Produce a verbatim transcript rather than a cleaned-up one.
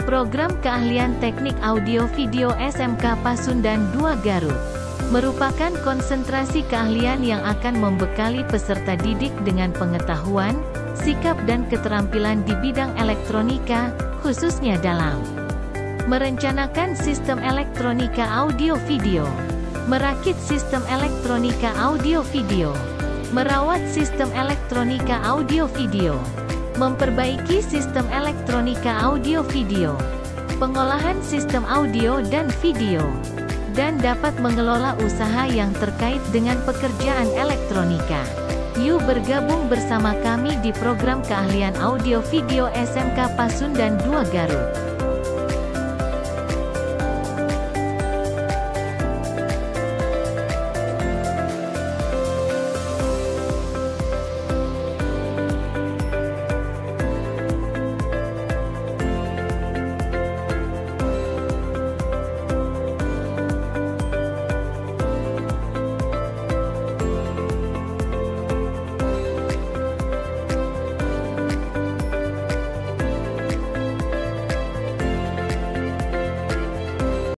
Program Keahlian Teknik Audio Video S M K Pasundan dua Garut merupakan konsentrasi keahlian yang akan membekali peserta didik dengan pengetahuan, sikap dan keterampilan di bidang elektronika, khususnya dalam merencanakan sistem elektronika audio video, merakit sistem elektronika audio video, merawat sistem elektronika audio video, memperbaiki sistem elektronika audio video, pengolahan sistem audio dan video, dan dapat mengelola usaha yang terkait dengan pekerjaan elektronika. Yuk bergabung bersama kami di program Keahlian Audio Video S M K Pasundan dua Garut.